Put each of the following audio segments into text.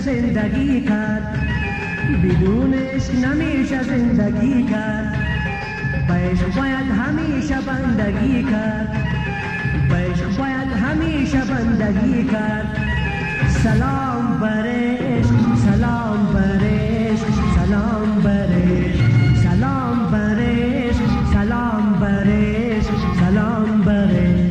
زندگی کرد، بدون عشق نمیشه زندگی کرد. به عشق باید همیشه بندگی کرد، به عشق باید همیشه بندگی کرد. سلام بر عشق، سلام بر عشق، سلام بر عشق، سلام بر عشق، سلام بر عشق، سلام بر عشق.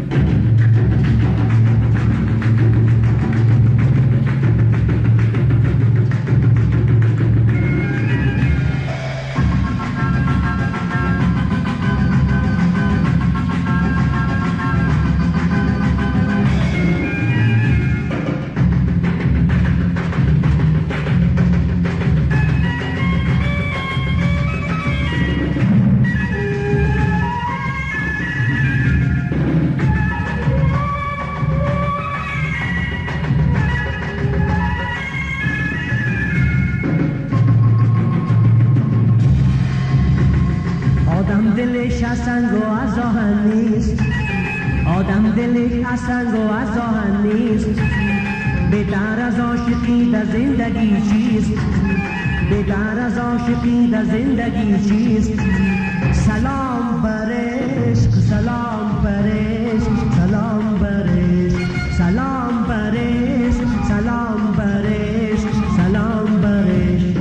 دلش از سنگ و از آهن نیست، آدم دلش از سنگ و از آهن نیست. بهتر از عاشقی در زندگی چیست؟ بهتر از عاشقی در زندگی چیست؟ سلام بر عشق، سلام بر عشق، سلام بر عشق، سلام بر عشق، سلام بر عشق، سلام بر عشق.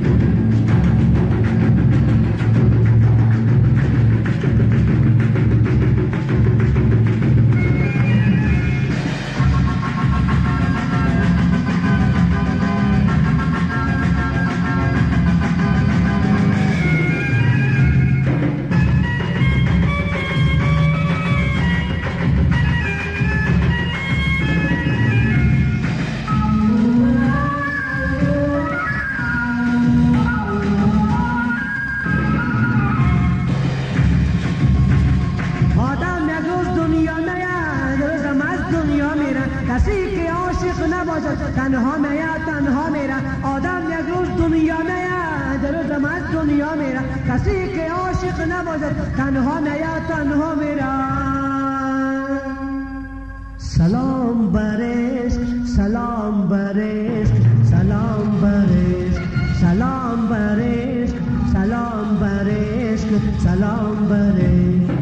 کسی که عاشق نباشد تنها میاد تنها میره. آدم یک روز دنیا میاد روزم از دنیا میره. کسی که عاشق نباشد تنها میاد تنها میره. سلام بر عشق، سلام بر عشق، سلام بر عشق، سلام بر عشق، سلام بر عشق، سلام بر عشق.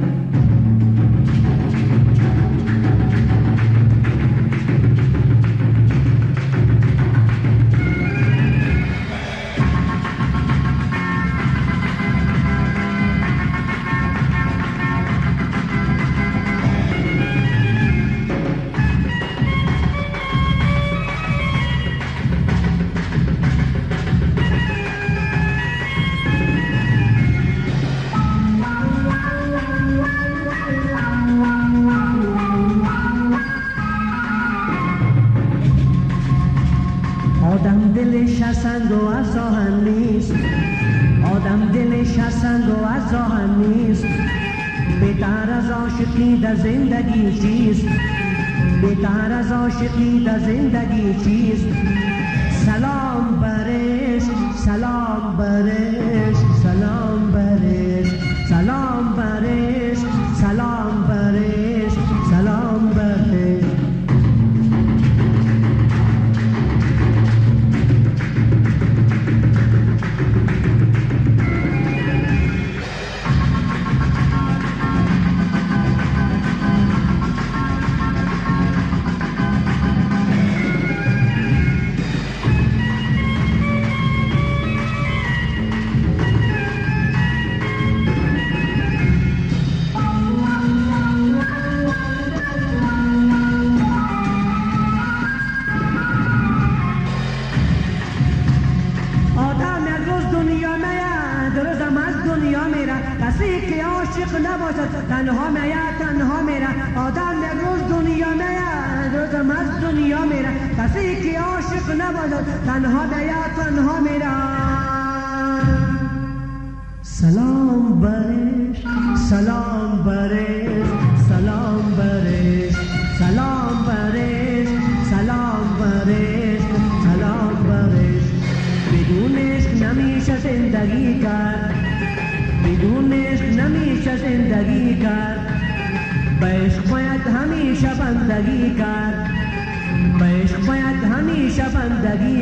آدم دلش از سنگ و از آهن نیست، آدم دلش از سنگ و از آهن نیست. بهتر از عاشقی در زندگی چیست؟ بهتر از عاشقی در زندگی چیست؟ سلام بر عشق، سلام بر عشق، سلام بر عشق، سلام بر عشق، سلام بر عشق، سلام بر عشق. کسی که عاشق نباشد تنها میاد تنها میره. آدم یک روز دنیا میاد روزم از دنیا میره. کسی که عاشق نباشد تنها میاد تنها میره. سلام بر عشق، سلام بر عشق، سلام بر عشق، سلام بر عشق، سلام بر عشق، سلام بر عشق. بدون عشق نمیشه زندگی کرد، بدون عشق نمیشه زندگی کرد. به عشق باید همیشه بندگی کرد، به عشق باید همیشه بندگی